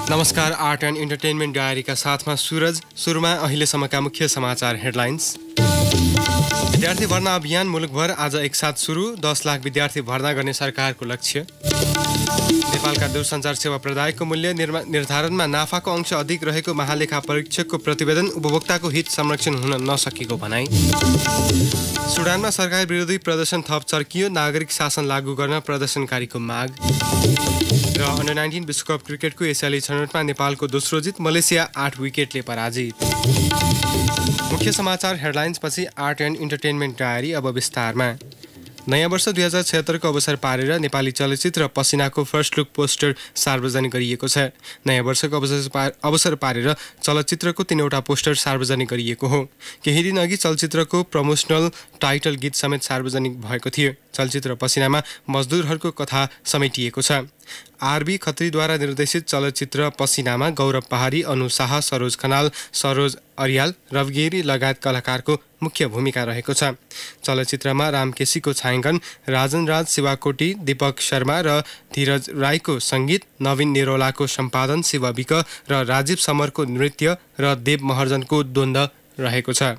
नमस्कार, art and entertainment डायरीका साथमा सूरज। सुरुमा अहिलेसम्मका मुख्य समाचार हेडलाइन्स। विद्यार्थी भर्ना अभियान मुलुकभर आज एकसाथ सुरु। 10 लाख विद्यार्थी भर्ना गर्ने सरकारको लक्ष्य। नेपालका दूरसञ्चार सेवा प्रदायकको मूल्य निर्धारणमा नाफाको अंश अधिक रहेको महालेखा परीक्षकको प्रतिवेदन। उपभोक्ताको हित संरक्षण हुन नसकेको भनाई। सुडानमा सरकार विरोधी प्रदर्शन थप चर्कियो। नागरिक शासन लागू गर्न प्रदर्शनकारीको माग। र अन्डर 19 विश्वकप क्रिकेटको एसियाली छनौटमा नेपालको दोस्रो जित। मलेसिया 8 विकेटले पराजित। मुख्य समाचार हेडलाइन्सपछि आर्ट एन्ड इन्टरटेनमेन्ट डायरी अब विस्तारमा। नयाँ वर्ष 2076 को अवसर पारेर नेपाली चलचित्र पसिनाको फर्स्ट लुक पोस्टर सार्वजनिक गरिएको छ। नयाँ वर्षको अवसर पारेर चलचित्रको 3वटा पोस्टर सार्वजनिक गरिएको हो। केही दिन अघि चलचित्रको प्रमोसनल टाइटल गीत समेत सार्वजनिक भएको थियो। चलचित्र पसिनामा मजदुरहरूको कथा समेटिएको छ। आरबी खत्रीद्वारा निर्देशित चलचित्र पसिनामा गौरव पहाडी, अनु शाह, सरोज खनाल, सरोज अर्याल, रवगिरी लगायत कलाकारको मुख्य भूमिका रहेको छ। चलचित्रमा रामकेसीको छायाङ्कन, राजन राज शिवाकोटी, दीपक शर्मा र धीरज राईको सङ्गीत, नवीन निरोलाको सम्पादन, शिव विक र राजीव समरको नृत्य र देव महर्जनको द्वन्द्व रहेको छ।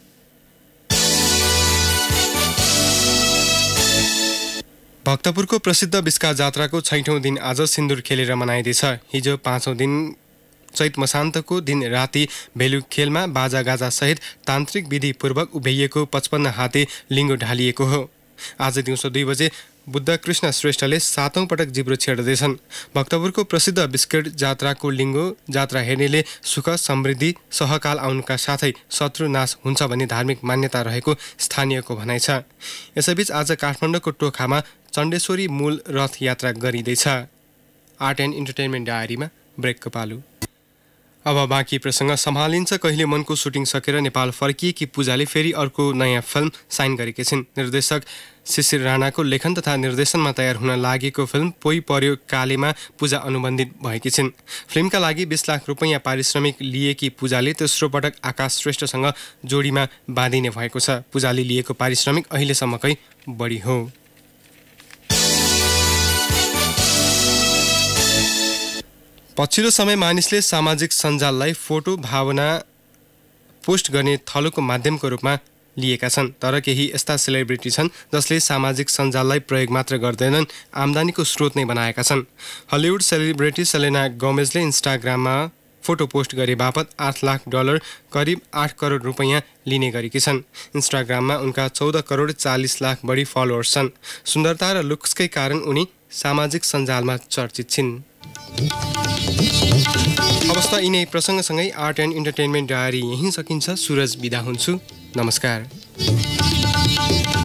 भक्तपुरको प्रसिद्ध बिस्का जात्राको 6औं दिन आज सिन्दुर खेलेर मनाइँदैछ। हिजो 5औं दिन चैत मसान्तको दिन राति भेलु खेलमा बाजागाजा सहित तान्त्रिक विधिपूर्वक उभ्याइएको 55 हाते लिङ्गो ढालिएको हो। आज दिउँसो 2 बजे बुद्ध कृष्ण श्रेष्ठले 7औं पटक जिब्रो छेड्दैछन्। भक्तपुरको प्रसिद्ध बिस्केट जात्राको लिङ्गो जात्रा हेर्नेले सुख समृद्धि सहकाल आउनुका साथै शत्रु नाश हुन्छ भन्ने धार्मिक मान्यता रहेको स्थानीयको भनाइ छ। यसैबीच आज काठमाडौँको टोखामा चण्डेश्वरी मूल रथ यात्रा गरिँदैछ। आर्ट एन्ड इन्टरटेनमेन्ट डायरीमा ब्रेकको पालो। अब बाँकी प्रसङ्ग सम्हालिन्छ। कहिले मनको सुटिङ सकेर नेपाल फर्किएकी पूजाले फेरि अर्को नयाँ फिल्म साइन गरेकी छिन्। निर्देशक शिशिर राणाको लेखन तथा निर्देशनमा तयार हुन लागेको फिल्म पोइ पर्यो कालेमा पूजा अनुबन्धित भएकी छिन्। फिल्मका लागि 20 लाख रुपैयाँ पारिश्रमिक लिएकी पूजाले तेस्रो पटक आकाश श्रेष्ठसँग जोडीमा बाँधिने भएको छ। पूजाले लिएको पारिश्रमिक अहिलेसम्मकै बढी हो। पछिल्लो समय मानिसले सामाजिक सञ्जाललाई फोटो भावना पोस्ट गर्ने थलोको माध्यमको रूपमा लिएका छन्। तर केही यस्ता सेलिब्रिटी छन् जसले सामाजिक सञ्जाललाई प्रयोग मात्र गर्दैनन्, आम्दानीको स्रोत नै बनाएका छन्। हलिउड सेलिब्रिटी सेलेना गोमेजले इन्स्टाग्राममा फोटो पोस्ट गरे बापत $8 लाख करिब 8 करोड रुपैयाँ लिने गरेकी छन्। इन्स्टाग्राममा उनका 14 करोड 40 लाख बढी फलोअर्स छन्। सुन्दरता र लुक्सकै कारण उनी सामाजिक सञ्जालमा चर्चित छिन्। अवस्था यिनै प्रसङ्गसँगै आर्ट एन्ड इन्टरटेनमेन्ट डायरी यहीँ सकिन्छ। सुरज बिदा हुन्छु। नमस्कार।